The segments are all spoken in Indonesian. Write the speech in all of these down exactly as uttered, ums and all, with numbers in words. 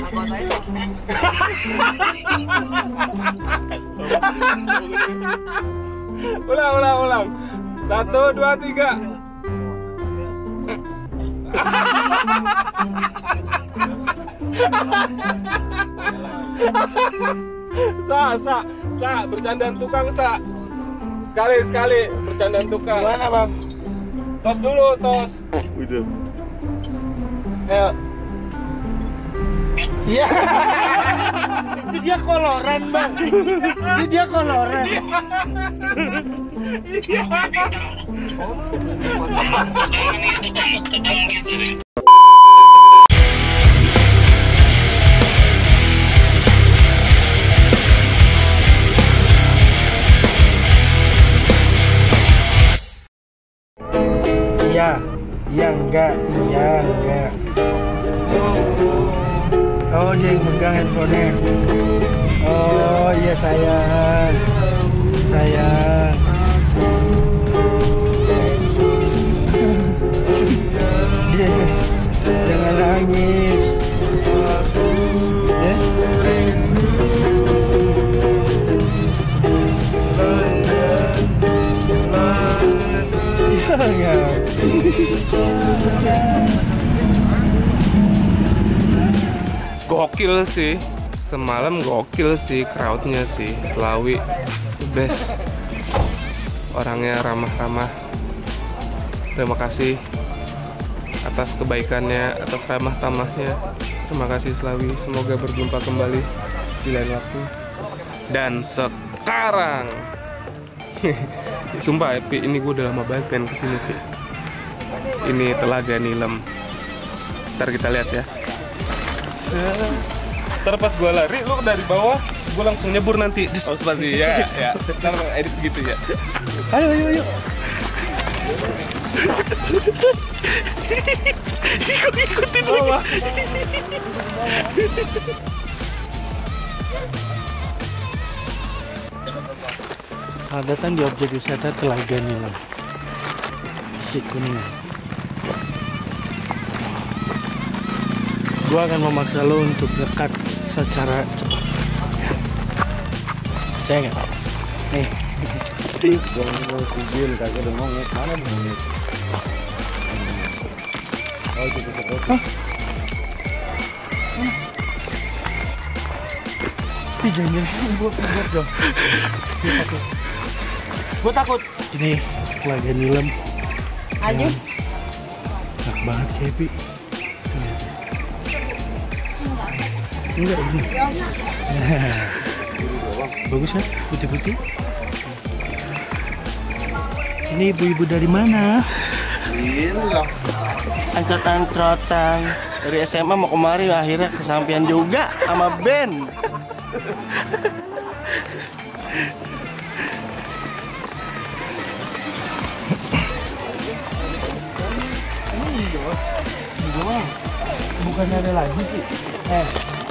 kota itu. Ulang, ulang, ulang. Satu, dua, tiga. Sa, sa, sa, bercandaan tukang, sa. Sekali, sekali, bercandaan tukang. Gimana, Bang? Tos dulu, tos. Udah. Ayo. Iya. Itu dia koloran, Bang. Itu dia koloran. Iya. Iya, iya enggak, iya enggak. Oh, dia yang pegang handphonenya. Oh iya sayang, sayang. Dia jangan nangis. Ya? Jangan. Gokil sih, semalam gokil sih crowdnya sih. Selawi best, orangnya ramah-ramah. Terima kasih atas kebaikannya, atas ramah tamahnya. Terima kasih Selawi, semoga berjumpa kembali di lain waktu. Dan sekarang sumpah Epi, ini gue udah lama banget pengen kesini Pi. Ini Telaga Nilem. Ntar kita lihat ya. Ntar pas gue lari, lu dari bawah, gue langsung nyebur nanti. Oh, pasti ya, ya. Ntar edit gitu ya. Ayo, ayo, ayo. Ikut-ikutin lagi. Selamat datang di objek wisata Telaga Nilem. Isi Kuningan. Gua akan memaksa lo untuk dekat secara cepat. Saya nggak? Nih. Gua mau kubil kagak ada monyet, mana monyet? Oh, itu itu. Hah? Ih, jangan gua gua dong. Gua takut. Ini Telaga Nilem. Ayo. Enak banget Happy. Enggak ini. Bagus kan? Putih-putih. Ini ibu-ibu dari mana? Gila. Angkot-angkotan dari S M A mau kemari, akhirnya kesampean juga sama Ben. Bukannya ada lagi sih? Eh.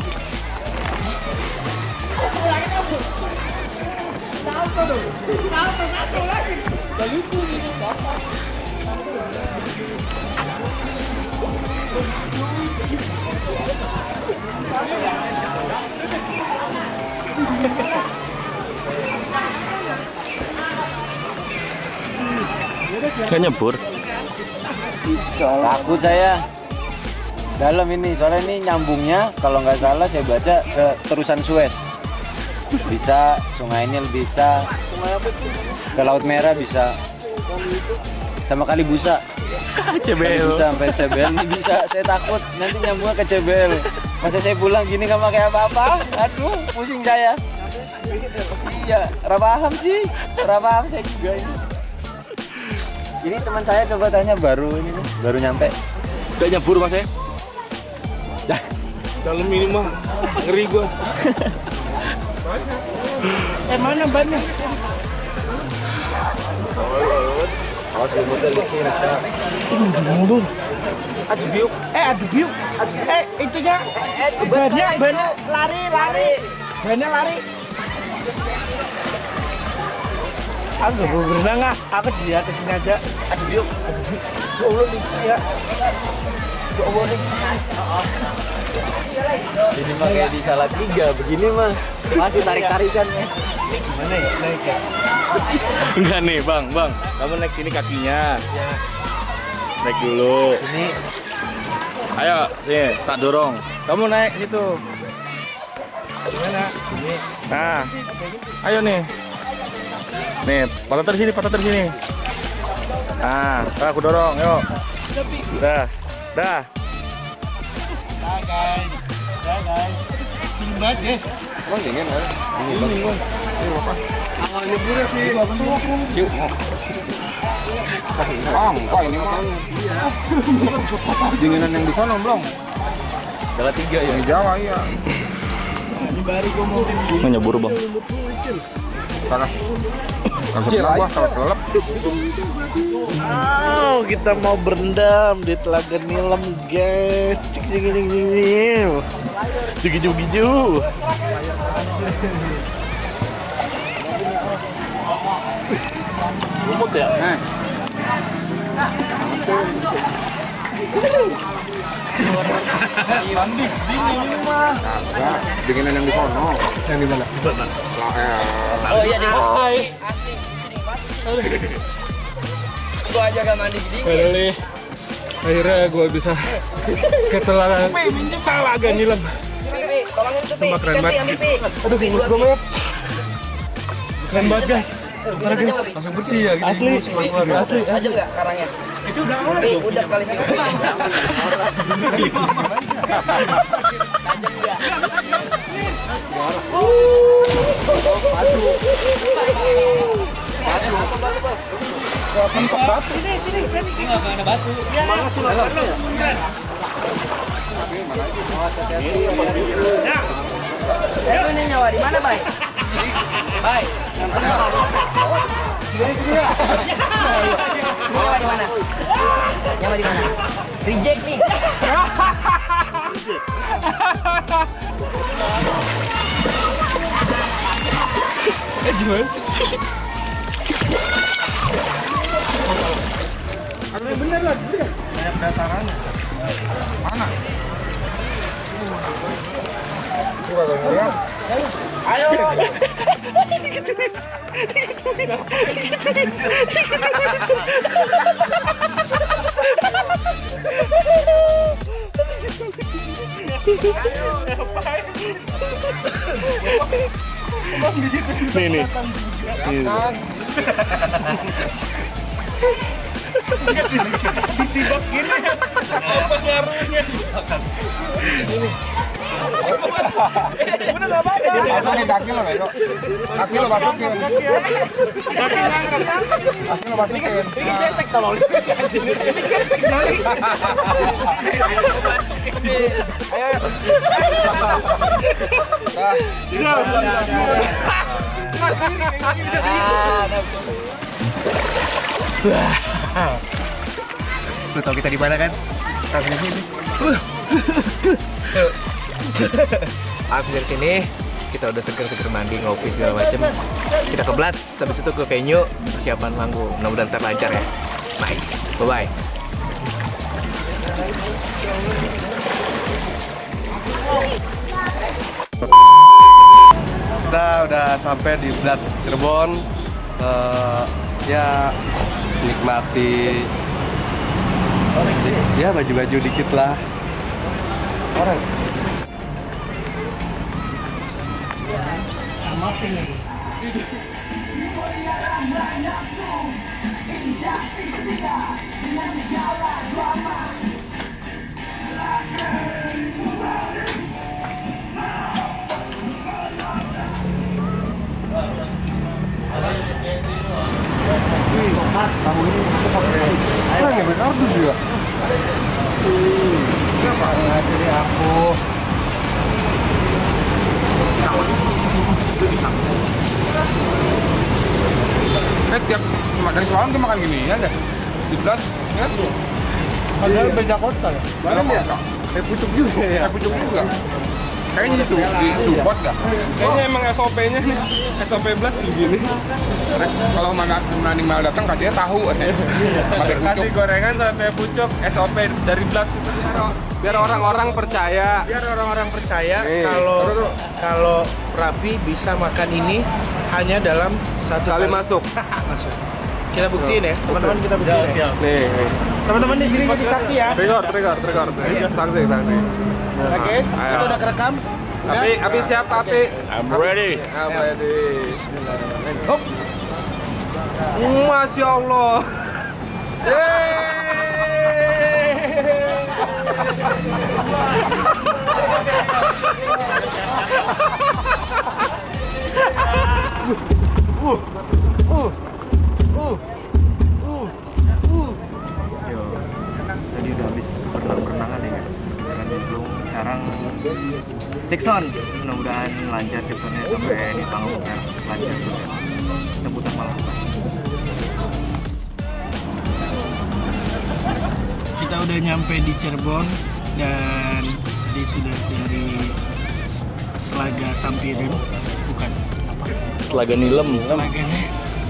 Gak nyebur? Takut saya dalam ini, soalnya ini nyambungnya kalau nggak salah saya baca ke terusan Suez. Bisa Sungai Nil, bisa ke Laut Merah, bisa sama kali busa. C B L bisa sampai C B L ini bisa. Saya takut nanti nyambungnya ke C B L. Masa saya pulang gini nggak pakai apa-apa? Aduh, pusing saya. Iya, ora paham sih, ora paham saya juga ini. Ini teman saya coba tanya baru ini nih, baru nyampe. Gak nyebur mas ya? Dalam ini mah ngeri gua. Eh mana bannya? Aduh biuk, Eh aduh biuk. Eh itunya. Bannya bannya lari lari. Bannya lari. Aku gak mau berenang ah. Aku di atas sini aja. aduh biuk. Ya Allah nih ya. Ya Allah nih. Ini mah kayak di Salatiga, begini mah masih tarik-tarikan ya. Gimana ya naik ya? Enggak nih bang, bang. Kamu naik sini kakinya. Ya. Naik dulu. Ini Ayo, nih, tak dorong. Kamu naik situ. gimana? Ini Nah, ayo nih. Nih, patah dari sini, patah dari sini. Nah, aku dorong, yuk. Dah, dah. Dah guys, dah guys. Dingin banget guys. Emang dingin kan? Dingin bang. Ini apa? Ah, liburnya sih. Cium. Bang, kok ini mah? Dinginan yang di sana belum? Salatiga ya. Di Jawa iya. Ini baru gua mau Mau nyebur bang. Kakak. Kecil gua kalau kelelep. Wow, kita mau berendam di Telaga Nilem, guys. Cik cik cik cik cik. Giju giju. Lumut ya? Nah. Mandi, dingin ini mah. Kagak. Dinginan yang di sono. Yang di mana? Di mana? Oh iya ding. Hai. Gua aja gak mandi dingin. Finally, akhirnya gue bisa ke Telaga Telaga Nilem. Pipi, tolongin tuh Pi. Sumpah keren banget. Pipi. Aduh, Pi, bungkus dua, gue Pi. banget. Keren banget guys. Parah guys, langsung bersih ya. Gini. Asli, asli. Tajam nggak karangnya? Itu udah awal. Pi, udah kali sih. Tajam nggak? Sini, sini, sini. Enggak ada batu. Ya, mana sih lo? Eh, ini nyawa di mana, Bay? Bay. Ini nyawa di mana? Nyawa di mana? Reject nih. Eh gimana sih? Ada yang bener lah, bener. Banyak datarannya. Mana? Ayo. Nih nih. Disibak gini. Apa ngaruhnya? Udah nggak apa-apa. Masukin kaki lo, Bego. Kaki lo masukin. Kaki ngangkat. Kaki lo masukin. Ini cetek tolong. Ini cetek lari. Ayo, ayo. Sudah, sudah. Lu tau kita di mana kan? Kami di sini. Habis dari sini kita udah seger-seger mandi, ngopi segala macem. Kita ke Blats, habis itu ke venue persiapan manggung. Mudah-mudahan ntar lancar ya. Nice. Bye bye. Kita udah sampai di Blats Cirebon. Eh, ya nikmati ya baju-baju dikit lah. Orang Mas, tahu ini aku pakai ayo ya kardus juga. Kenapa nggak jadi aku? Eh tiap cuma dari semalam dia makan gini ya deh. Di Blats, ya? Padahal beda kota ya. Beda kota. Kayak pucuk juga ya. Saya pucuk juga. Kayaknya di, su di support dah. Kayaknya emang S O P-nya nih. S O P Blats begini. Eh, kalau mana Nani Mal datang kasihnya tahu. Pakai pucuk. Kasih gorengan sate pucuk S O P dari Blats itu. Biar orang-orang percaya. Biar orang-orang percaya Nih. kalau kalau Rapi bisa makan ini hanya dalam satu Sekali masuk. masuk. Kita buktiin ya, teman-teman kita buktiin ya. Nih, nih. Teman-teman di sini jadi saksi ya. Trigger, trigger, trigger. Saksi, saksi. Oke, Ayo. kita udah kerekam. Api, Api siap, Api. I'm ready. I'm ready. Bismillahirrahmanirrahim. Hop. Masya Allah. Yo, tadi udah habis berenang-berenangan ya, sekarang belum. Sekarang cek sound, mudah-mudahan lancar cek soundnya sampai di panggung ya, lancar juga. Kita putar malam. Kita udah nyampe di Cirebon dan tadi sudah dari Telaga Sampiren, bukan Telaga Nilem. Telaganya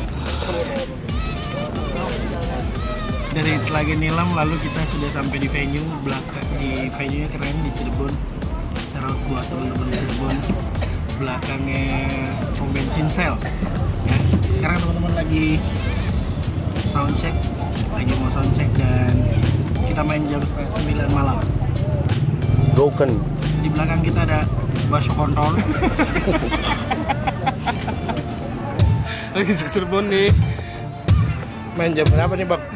dari Telaga Nilam, lalu kita sudah sampai di venue belakang. Di venue nya keren di Cirebon, cara buat teman-teman di Cirebon, belakangnya pom bensin sel ya. Sekarang teman-teman lagi soundcheck, lagi mau soundcheck dan kita main jam setengah sembilan malam. Broken. Di belakang kita ada bass control. Lagi di Cirebon nih. Main jam berapa nih bang?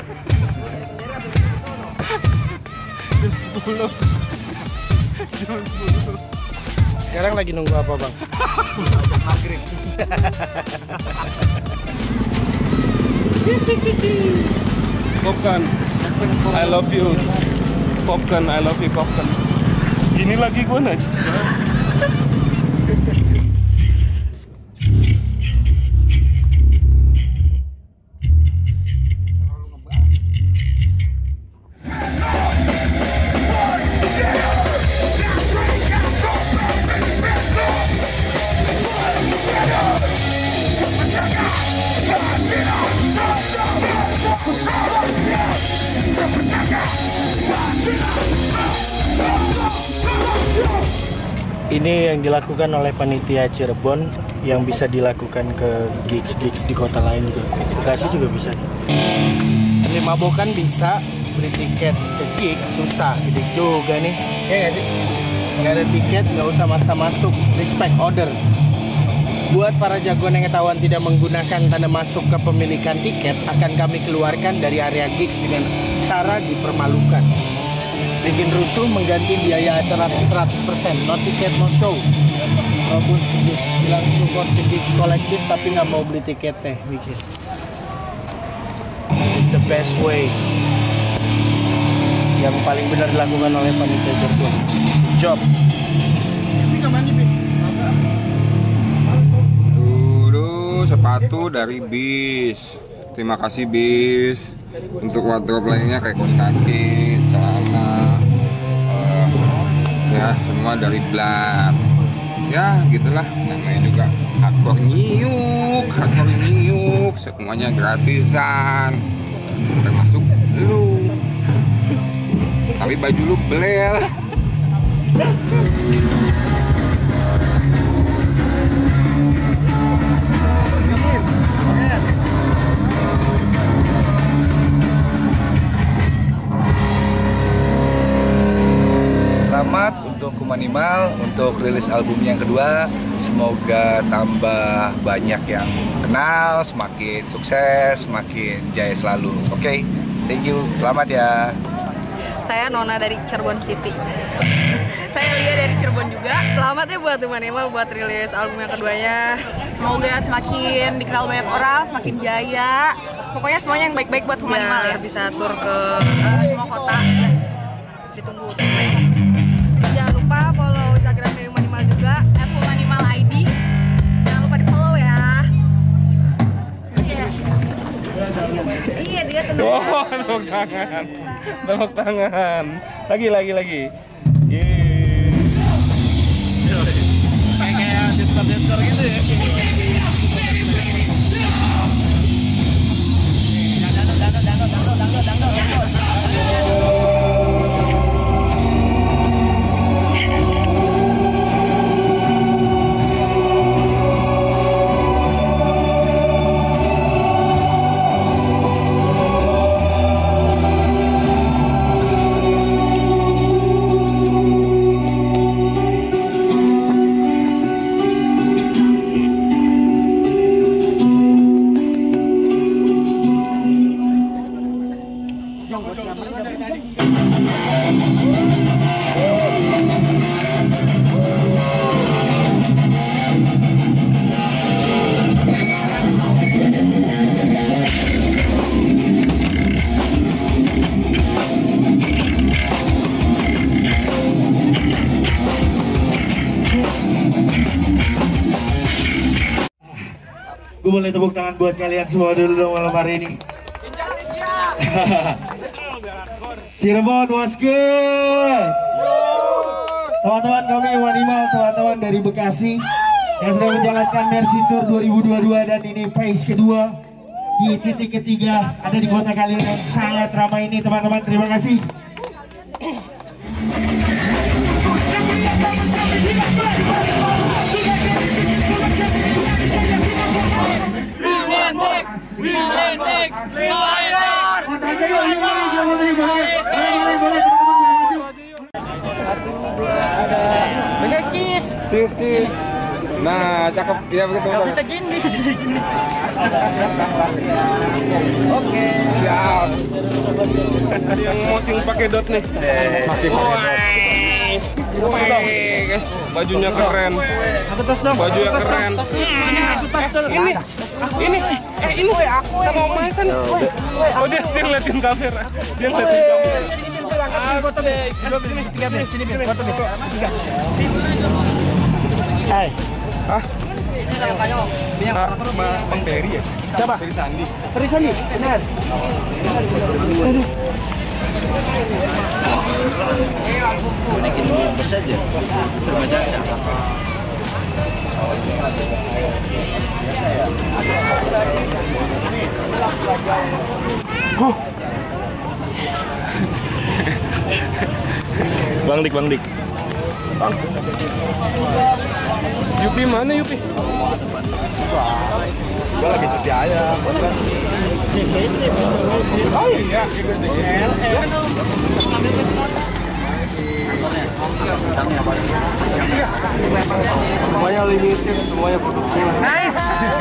Jam sepuluh. Jam sepuluh. Sekarang lagi nunggu apa bang? Maghrib. Popcorn, I love you. Popcorn, I love you, Popcorn. Gini lagi gue nih. Ini yang dilakukan oleh panitia Cirebon yang bisa dilakukan ke gigs-gigs di kota lain juga. Bekasi juga bisa. Beli mabokan bisa, beli tiket ke gigs susah, gede juga nih. Ya nggak sih? Nggak ada tiket, nggak usah maksa masuk. Respect order. Buat para jagoan yang ketahuan tidak menggunakan tanda masuk kepemilikan tiket, akan kami keluarkan dari area gigs dengan cara dipermalukan. Bikin rusuh, mengganti biaya acara seratus persen, no tiket, no show. Bagus, bilang support the gigs kolektif tapi nggak mau beli tiketnya, bikin. It's the best way. Yang paling benar dilakukan oleh panitia Cirebon. Job. Dulu sepatu dari bis. Terima kasih bis. Untuk wardrobe lainnya kayak kaos kaki, celana, uh, ya semua dari Blats. Ya gitulah, namanya juga hardcore nyiuk, hardcore nyiuk, semuanya gratisan, termasuk lu. Tapi baju lu belel. Selamat untuk Kumanimal untuk rilis album yang kedua. Semoga tambah banyak yang kenal, semakin sukses, semakin jaya selalu. Oke, okay? Thank you. Selamat ya. Saya Nona dari Cirebon City. Saya Lia dari Cirebon juga. Selamat ya buat Kumanimal buat rilis album yang keduanya. Semoga semakin dikenal banyak orang, semakin jaya. Pokoknya semuanya yang baik-baik buat Kumanimal ya. Bisa tur ke uh, semua kota. Ditunggu. Jangan lupa follow Instagram dari Kumanimal juga, at Kumanimal I D. Jangan lupa di follow ya. Iya. Iya dia seneng. Oh, tepuk tangan, tepuk tangan. Lagi, lagi, lagi. Yeay. Kayak kayak dancer-dancer gitu ya. Dangdut, dangdut, dangdut, dangdut, dangdut, dangdut, dangdut. boleh tepuk tangan buat kalian semua dulu dong malam hari ini. Cirebon was good. Teman-teman kami Wanimal, teman-teman dari Bekasi yang sedang menjalankan Mercy Tour dua ribu dua puluh dua, dan ini phase kedua di titik ketiga ada di kota kalian yang sangat ramai ini teman-teman. Terima kasih. Cheese. Cheers, cheers. Nah, cakep. Ya begitu. Gak bisa gini. Oke. Siap. Ada yang mosing pakai dot nih. Masih pakai dot. Guys, bajunya keren. Aku tas dong. Bajunya keren. Aku tas dong. Ini, ini, eh ini sama Om Masan. Oh dia dia ngeliatin kamera. Dia ngeliatin kamera. Asik. Sini, tiga nih, sini nih, foto nih. Hai. Hah? Bang Peri ya? Siapa? Peri Sandi. Peri Sandi, benar. Aduh. saja berjasa. Huh. Bang Dik, Bang Dik. Bang. Yupi mana Yupi? Gue lagi cuti aja. Oh iya, gitu Semuanya limited, semuanya produksi. Nice.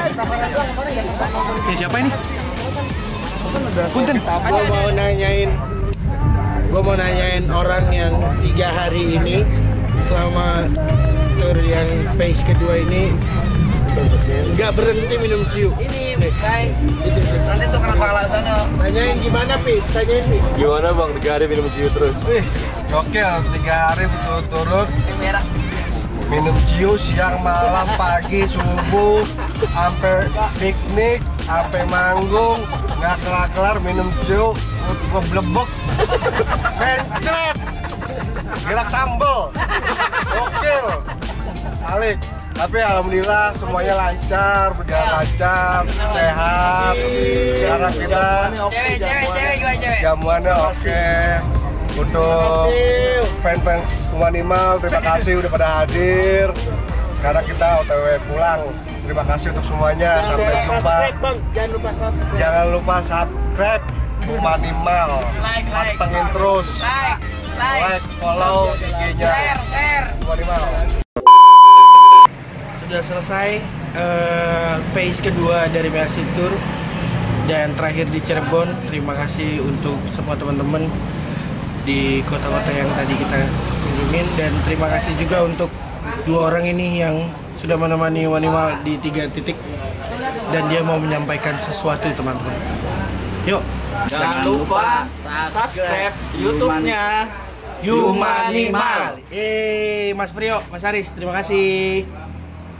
Oke, siapa ini? Punten. Gua mau nanyain, gua mau nanyain orang yang tiga hari ini selama tour yang phase kedua ini nggak berhenti minum ciu. Ini, baik. Nanti tuh kena pala sana. Tanyain gimana, Pi? Tanyain, Pi. Gimana Bang, tiga hari minum ciu terus? Wih, oke, tiga hari berturut-turut Ini merah. minum ciu siang, malam, pagi, subuh, sampai piknik, sampai manggung, nggak kelar-kelar minum ciu, gue blebek, mencret, gerak sambel, gokil, alik. Tapi alhamdulillah semuanya lancar, berjalan lancar, sehat. Sekarang kita Cewek, cewek, cewek, gimana cewek? jamuannya oke. Untuk fans-fans Humanimal, terima kasih udah pada hadir. Sekarang kita O T W pulang. Terima kasih untuk semuanya. Sampai jumpa. Bang, jangan lupa subscribe. Jangan lupa subscribe Humanimal. Like, like. Pantengin terus. Like, like. Like, follow I G-nya Share, share. Humanimal. Sudah selesai uh, phase kedua dari Mercy Tour dan terakhir di Cirebon. Terima kasih untuk semua teman-teman di kota-kota yang tadi kita kunjungin, dan terima kasih juga untuk dua orang ini yang sudah menemani Wanimal di tiga titik, dan dia mau menyampaikan sesuatu teman-teman. Yuk, Jangan lupa subscribe YouTube-nya Humanimal. Eh, Mas Priyo, Mas Aris, terima kasih.